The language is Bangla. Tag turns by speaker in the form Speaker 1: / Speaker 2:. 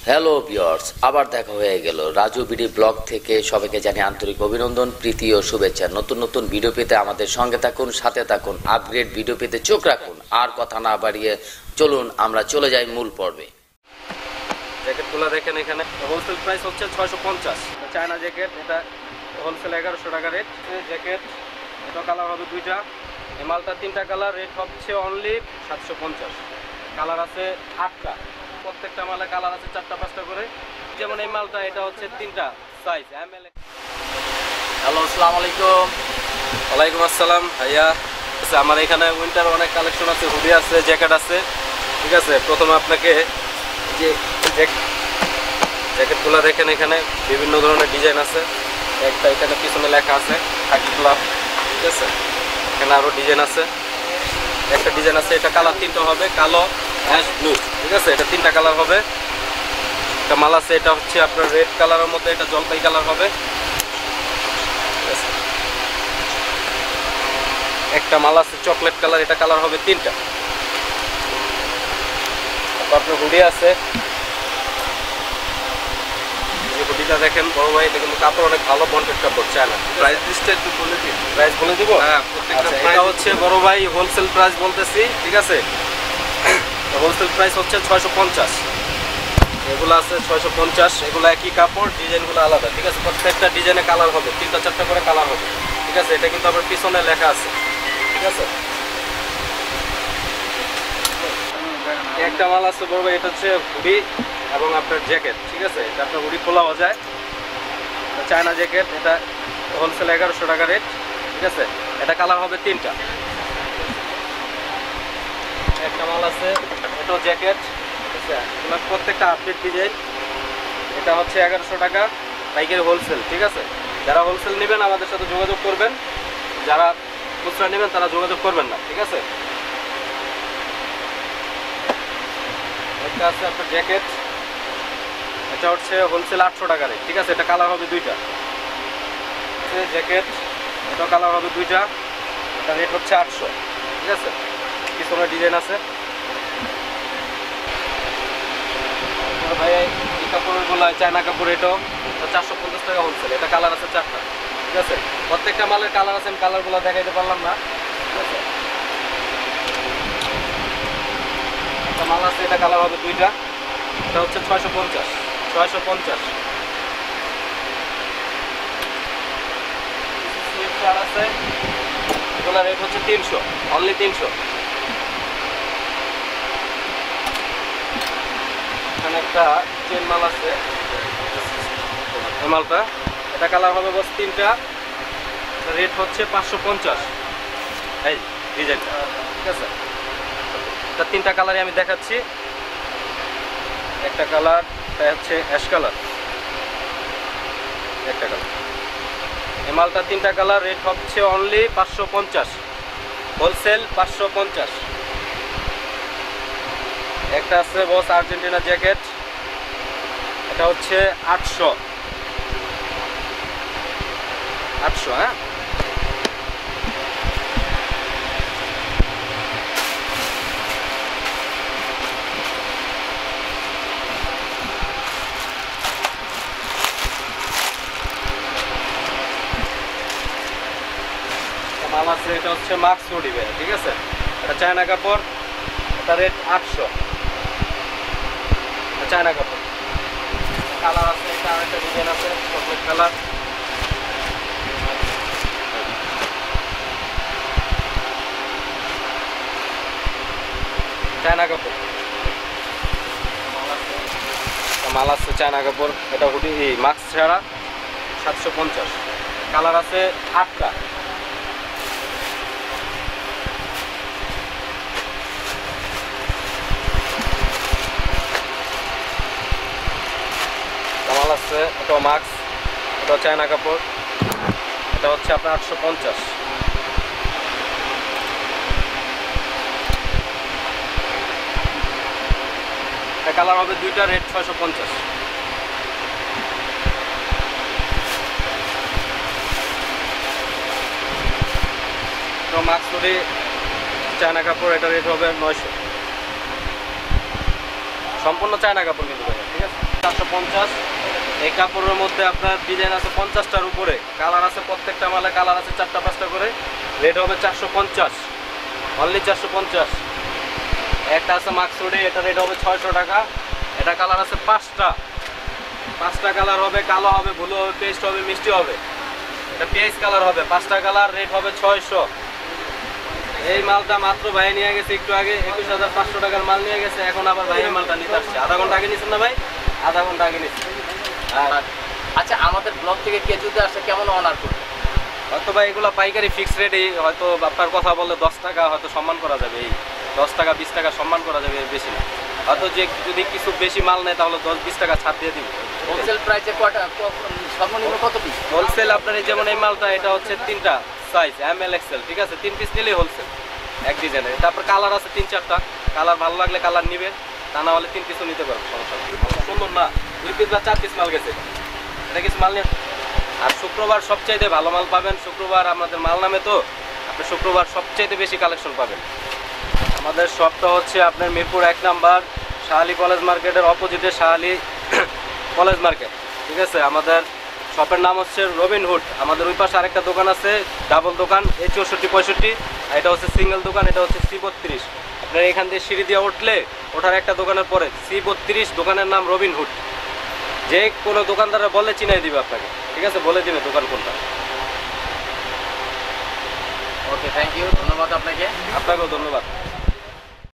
Speaker 1: হ্যালো ভিউয়ার্স, আবার দেখা হয়ে গেল রাজু বিডি ব্লগ থেকে। সবাইকে জানিয়ে আন্তরিক অভিনন্দন, প্রীতি ও শুভেচ্ছা। নতুন নতুন ভিডিও পেতে আমাদের সঙ্গে থাকুন, সাথে থাকুন, আপগ্রেড ভিডিও পেতে চোখ রাখুন। আর কথা না বাড়িয়ে চলুন আমরা চলে যাই মূল পর্বে।
Speaker 2: জ্যাকেটগুলো দেখেন, এখানে হোলসেল প্রাইস হচ্ছে 650। চায়না জ্যাকেট, এটা হোলসেল 1100 টাকা রেট। জ্যাকেট এটা কালার হবে দুইটা, এই মালটা তিনটা কালার, রেট হচ্ছে অনলি 750। কালার আছে 8টা, প্রত্যেকটা মালে কালার আছে 4টা 5টা করে। যেমন এই মালটা, এটা হচ্ছে 3টা সাইজ ML।
Speaker 1: হ্যালো, আসসালামু আলাইকুম।
Speaker 2: ওয়ালাইকুম আসসালাম ভাইয়া। আমার এখানে উইন্টার অনেক কালেকশন আছে, হুডি আছে, জ্যাকেট আছে। ঠিক আছে, প্রথমে আপনাকে যে জ্যাকেটগুলো দেখেন, এখানে বিভিন্ন ধরনের ডিজাইন আছে। একটা এখানে পিছনে লেখা আছে খাকি ক্লাব। ঠিক আছে, এখানে আরও ডিজাইন আছে। একটা ডিজাইন আছে, এটা কালার 3টা হবে, কালো, অ্যাশ, ব্লু। ঠিক আছে, এটা 3টা কালার হবে। একটা মাল আছে, এটা হচ্ছে আপনার রেড কালারের মধ্যে, এটা জলপাই কালার হবে। ঠিক আছে, একটা মাল আছে চকলেট কালার, এটা কালার হবে 3টা। তারপর আপনার হুডি আছে, হুডিটা দেখেন বড় ভাই, এটা কিন্তু কাপড় অনেক ভালো, বন্টেড কাপড়, চায়না।
Speaker 3: প্রাইস লিস্টটা একটু বলে দিন।
Speaker 2: প্রাইস বলে দিব?
Speaker 3: হ্যাঁ, প্রত্যেকটা
Speaker 2: আচ্ছা,
Speaker 3: প্রাইস
Speaker 2: এটা হচ্ছে বড় ভাই হোলসেল প্রাইস বলতেছি। ঠিক আছে, হোলসেল প্রাইস হচ্ছে 650। এগুলো আছে 650, এগুলো একই কাপড়, ডিজাইনগুলো আলাদা। ঠিক আছে, প্রত্যেকটা ডিজাইনে কালার হবে, 3টা 4টা করে কালার হবে। ঠিক আছে, এটা কিন্তু আবার পিছনে লেখা আছে। ঠিক আছে, একটা মাল আছে বড় ভাই, এটা হচ্ছে হুডি এবং আপনার জ্যাকেট। ঠিক আছে, এটা আপনার হুডি খোলাও যায়, চায়না জ্যাকেট, এটা হোলসেল 1100 টাকা রেট। ঠিক আছে, এটা কালার হবে 3টা। একটা মাল আছে, এটাও জ্যাকেট। ঠিক আছে, এগুলো প্রত্যেকটা আপডেট ডিজাইন। এটা হচ্ছে 1100 টাকা পাইকারি হোলসেল। ঠিক আছে, যারা হোলসেল নেবেন আমাদের সাথে যোগাযোগ করবেন, যারা খুচরা নেবেন তারা যোগাযোগ করবেন না। ঠিক আছে, একটা আছে আপনার জ্যাকেট, এটা হচ্ছে হোলসেল 800 টাকা রেট। ঠিক আছে, এটা কালার হবে 2টা। জ্যাকেট, এটা কালার হবে 2টা, এটা রেট হচ্ছে 800। ঠিক আছে, পিছনে ডিজাইন আছে। ভাই এই কাপড়গুলো চায়না কাপড়, এটাও 450 টাকা হোলসেল, এটা কালার আছে 4টা। ঠিক আছে, প্রত্যেকটা মালের কালার আছে, আমি কালারগুলো দেখাইতে পারলাম না। ঠিক আছে, একটা মাল আছে, এটা কালার হবে 2টা, এটা হচ্ছে 650। আছে, এগুলো রেট হচ্ছে 300, অনলি 300। এখানে একটা চেন মাল আছে, এই মালটা, এটা কালার হবে বস 3টা, রেট হচ্ছে 550। এই ডিজাইনটা, ঠিক আছে, এটা 3টা কালারই আমি দেখাচ্ছি। একটা কালার, এটা হচ্ছে অ্যাশ কালার, একটা কালার। এই মালটা 3টা কালার, রেট হচ্ছে অনলি 550, হোলসেল 550। একটা আছে বস আর্জেন্টিনা জ্যাকেট, এটা হচ্ছে 800। হ্যাঁ, মাল আছে, এটা হচ্ছে মাস্ক উঠিবে। ঠিক আছে, এটা চায়না কাপড়, এটা রেট 800, চায়না কাপড়। কালার আছে, এটা আরেকটা ডিজাইন আছে, চকলেট কালার। চায়না কাপড়, মাল আছে চায়না কাপড়, এটা হুডি মাস্ক ছাড়া 750। কালার আছে 8টা। মাল আছে, এটা মাস্ক, এটা চায়না কাপড়, এটা হচ্ছে আপনার 850। এটা কালার হবে 2টা, রেট 650। মাস্ক ধরে চায়না কাপড়, এটা রেট হবে 900। সম্পূর্ণ চায়না কাপড় কিন্তু ভাইয়া, ঠিক আছে। 450। এই কাপড়ের মধ্যে আপনার ডিজাইন আছে 50টার উপরে, কালার আছে প্রত্যেকটা মালে কালার আছে 4টা 5টা করে। রেট হবে 450, অনলি 450। একটা আছে মাকসুডি, এটা রেট হবে 600 টাকা। এটা কালার আছে 5টা কালার হবে, কালো হবে, ব্লু হবে, পেস্ট হবে, মিষ্টি হবে। এটা পেঁয়াজ কালার হবে, 5টা কালার, রেট হবে 600। এই মালটা মাত্র ভাই নিয়ে গেছে একটু আগে, 21,500 টাকার মাল নিয়ে গেছে। এখন আবার ভাই এই মালটা নিতে আসছে। আধা ঘন্টা আগে নিচ্ছেন না ভাই? আধা ঘন্টা আগে নিচ্ছেন।
Speaker 1: আচ্ছা, আমাদের ব্লগ থেকে কে যদি আসে কেমন অনার করবে?
Speaker 2: হয়তো ভাই এগুলো পাইকারি ফিক্স রেটে, হয়তো আপনার কথা বললে 10 টাকা হয়তো সম্মান করা যাবে। এই 10 টাকা 20 টাকা সম্মান করা যাবে, এর বেশি না। হয়তো যে যদি কিছু বেশি মাল নেয় তাহলে 10-20 টাকা ছাড় দিয়ে দিব।
Speaker 1: হোলসেল প্রাইসে সর্বনিম্ন কত পিস?
Speaker 2: হোলসেল আপনার এই যেমন এই মালটা, এটা হচ্ছে 3টা সাইজ, ML XL, ঠিক আছে। 3 পিস নিলেই হোলসেল এক ডিজাইনের। তারপর কালার আছে 3-4টা, কালার ভালো লাগলে কালার নিবে, তা না হলে 3 পিসও নিতে পারবেন, সমস্যা নেই। সুন্দর না? 2 পিস বা 4 পিস মাল গেছে, এটা কিছু মাল নিয়ে। আর শুক্রবার সবচাইতে ভালো মাল পাবেন। শুক্রবার আমাদের মাল নামে, তো আপনি শুক্রবার সবচাইতে বেশি কালেকশন পাবেন। আমাদের শপটা হচ্ছে আপনার মিরপুর 1 নাম্বার, শাহালি কলেজ মার্কেটের অপোজিটে শাহালি কলেজ মার্কেট, ঠিক আছে। আমাদের শপের নাম হচ্ছে রবিন হুড। আমাদের ওই পাশে আরেকটা দোকান আছে, ডাবল দোকান, এই 64-65। এটা হচ্ছে সিঙ্গেল দোকান, এটা হচ্ছে C32। আপনার এখান থেকে সিঁড়ি দিয়ে উঠলে ওঠার একটা দোকানের পরে C32, দোকানের নাম রবিন হুড। যে কোনো দোকানদাররা বলে চিনাই দিবে আপনাকে, ঠিক আছে, বলে দিবে দোকান কোনটা।
Speaker 1: ওকে, থ্যাংক ইউ, ধন্যবাদ আপনাকে।
Speaker 2: আপনাকেও ধন্যবাদ।